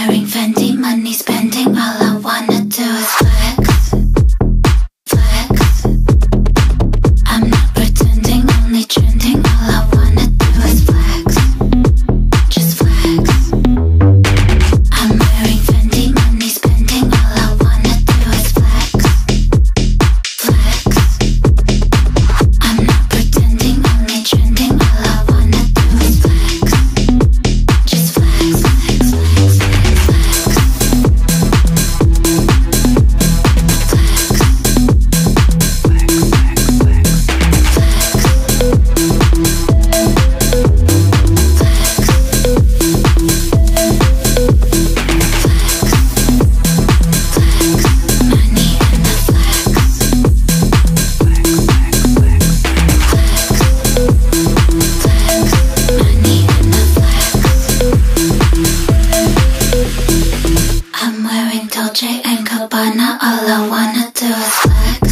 wearing Fendi, money spending, all I wanna do is flex, flex. I'm not pretending, only trending, all I wanna do is flex, just flex. I'm wearing Fendi, money spending, all I wanna do is flex, flex. I'm not pretending, only trending, all I wanna do is flex, just flex, flex, flex, flex, flex. I'm wearing Dolce and Gabbana, all I wanna do is flex.